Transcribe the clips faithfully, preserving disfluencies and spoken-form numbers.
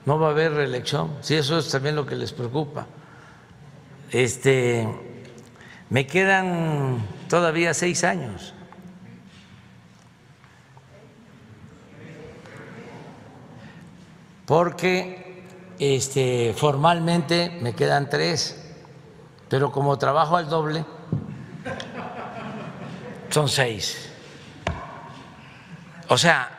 no va a haber reelección. Sí, eso es también lo que les preocupa. Este, me quedan todavía seis años. Porque este, formalmente me quedan tres, pero como trabajo al doble, son seis. O sea,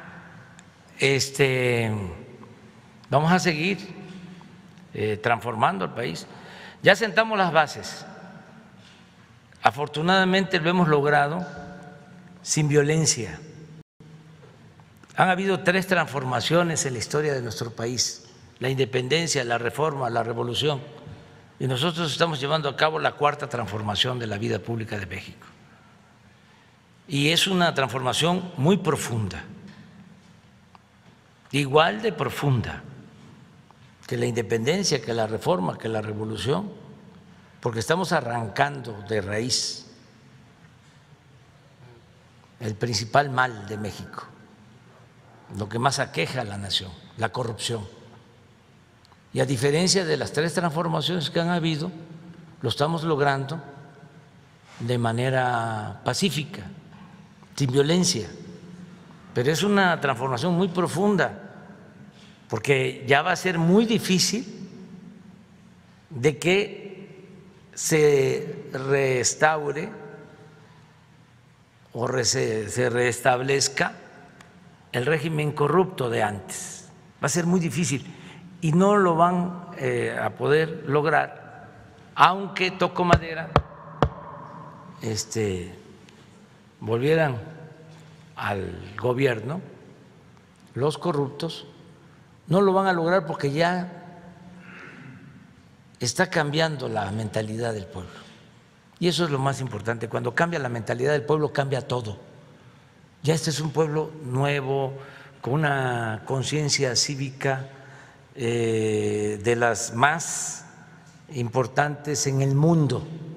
este, vamos a seguir eh, transformando el país. Ya sentamos las bases. Afortunadamente lo hemos logrado sin violencia. Han habido tres transformaciones en la historia de nuestro país: la independencia, la reforma, la revolución. Y nosotros estamos llevando a cabo la cuarta transformación de la vida pública de México. Y es una transformación muy profunda, igual de profunda que la independencia, que la reforma, que la revolución, porque estamos arrancando de raíz el principal mal de México, lo que más aqueja a la nación, la corrupción. Y a diferencia de las tres transformaciones que han habido, lo estamos logrando de manera pacífica, sin violencia. Pero es una transformación muy profunda, porque ya va a ser muy difícil de que se restaure o se restablezca el régimen corrupto de antes. Va a ser muy difícil y no lo van eh, a poder lograr, aunque toco madera, este, volvieran al gobierno los corruptos. No lo van a lograr porque ya está cambiando la mentalidad del pueblo. Y eso es lo más importante. Cuando cambia la mentalidad del pueblo, cambia todo. Ya este es un pueblo nuevo, con una conciencia cívica eh, de las más importantes en el mundo.